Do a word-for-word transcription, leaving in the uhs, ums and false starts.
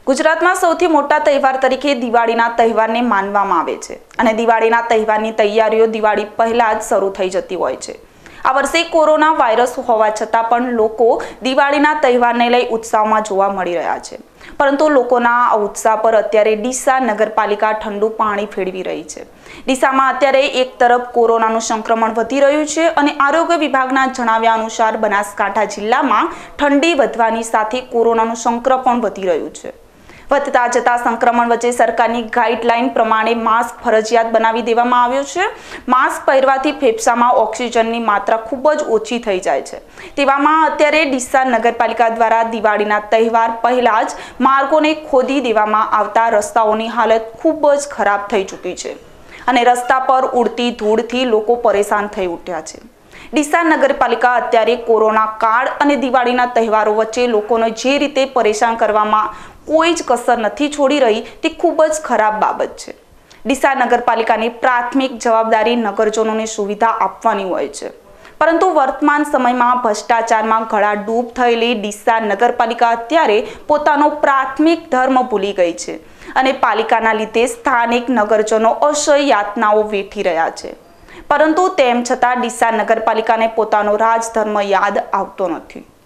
ગુજરાતમાં સૌથી મોટા તહેવાર તરીકે દિવાળીના તહેવારને માનવામાં આવે છે અને દિવાળીના તહેવારની તૈયારીઓ દિવાળી પહેલા જ શરૂ થઈ જતી હોય છે। આ વર્ષે કોરોના વાયરસ હોવા છતાં પણ લોકો દિવાળીના તહેવારને લઈ ઉત્સાહમાં જોવા મળી રહ્યા છે, પરંતુ લોકોના આ ઉત્સાહ પર અત્યારે ડીસા નગરપાલિકા ઠંડુ પાણી ફેરવી રહી છે। ડીસામાં અત્યારે એક તરફ કોરોનાનું સંક્રમણ વધી રહ્યું છે અને આરોગ્ય વિભાગના જણાવ્યા અનુસાર બનાસકાંઠા જિલ્લામાં ઠંડી વધવાની સાથે કોરોનાનું સંક્રમણ વધી રહ્યું છે। વધતા જતા સંક્રમણ વચ્ચે સરકારની ગાઈડલાઈન પ્રમાણે માસ્ક ફરજિયાત બનાવી દેવામાં આવ્યો છે। માસ્ક પહેરવાથી ફેફસામાં ઓક્સિજનની માત્રા ખૂબ જ ઓછી થઈ જાય છે। તેવામાં અત્યારે ડીસા નગરપાલિકા દ્વારા દિવાળીના તહેવાર પહેલા જ માર્ગોને ખોદી દેવામાં આવતા રસ્તાઓની હાલત ખૂબ જ ખરાબ થઈ ચૂકી છે અને રસ્તા પર ઉડતી ધૂળથી લોકો પરેશાન થઈ ઉઠ્યા છે। ડીસા નગરપાલિકા અત્યારે કોરોના કાળ અને દિવાળીના તહેવારો વચ્ચે લોકોને જે રીતે પરેશાન કરવામાં કોઈ જ કસર નથી છોડી રહી તે ખૂબ જ ખરાબ બાબત છે। ડીસા નગરપાલિકાની પ્રાથમિક જવાબદારી નગરજનોને સુવિધા આપવાની હોય છે, પરંતુ વર્તમાન સમયમાં ભ્રષ્ટાચારમાં ગળાડૂબ થયેલી ડીસા નગરપાલિકા અત્યારે પોતાનો પ્રાથમિક ધર્મ ભૂલી ગઈ છે અને પાલિકાના લીધે સ્થાનિક નગરજનો અસહ્ય યાતનાઓ વેઠી રહ્યા છે, પરંતુ તેમ છતાં ડીસા નગરપાલિકાને પોતાનો રાજધર્મ યાદ આવતો નથી।